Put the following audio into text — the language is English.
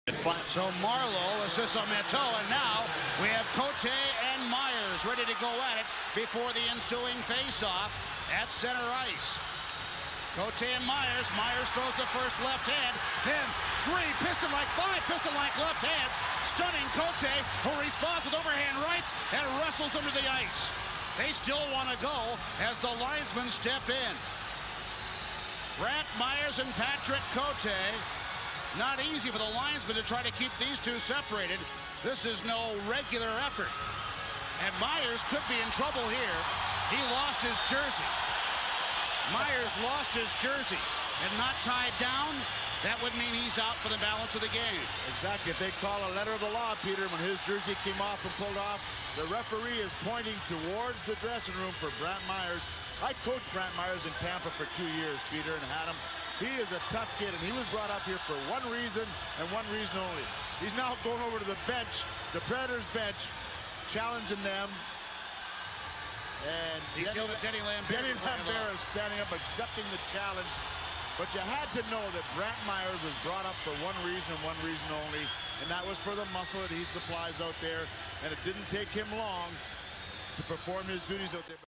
So Marleau assists on Matteau, and now we have Cote and Myers ready to go at it before the ensuing face-off at center ice. Cote and Myers. Myers throws the first left hand, then 3 piston-like, 5 piston-like left hands, stunning Cote, who responds with overhand rights and wrestles under the ice. They still want to go as the linesmen step in. Brant Myers and Patrick Cote. Not easy for the linesmen to try to keep these two separated. This is no regular effort. And Myers could be in trouble here. He lost his jersey. Myers lost his jersey and not tied down. That would mean he's out for the balance of the game. Exactly. If they call a letter of the law, Peter, when his jersey came off and pulled off, the referee is pointing towards the dressing room for Brant Myers. I coached Brant Myers in Tampa for 2 years, Peter, and had him. He is a tough kid, and he was brought up here for one reason and one reason only. He's now going over to the bench, the Predators bench, challenging them. And Denny Lambert is standing up, accepting the challenge. But you had to know that Brant Myers was brought up for one reason only, and that was for the muscle that he supplies out there. And it didn't take him long to perform his duties out there.